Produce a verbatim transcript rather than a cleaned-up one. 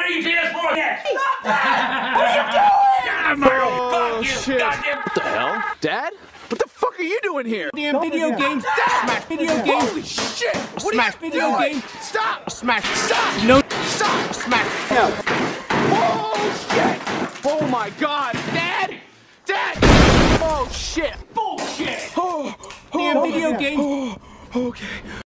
are you P S four? Yes. Stop that! What are you doing? God, Mario, Oh, fuck you. shit. Goddamn. What the hell? Dad? What the fuck are you doing here? Damn video games. Smash video games. Holy shit! What Smash are you video doing? games. Stop! Smash. Stop! No. Stop! Smash. No. Oh shit! Oh my god! Dad! Dad! Oh shit! Bullshit. Oh, Damn oh, video games. Oh, okay.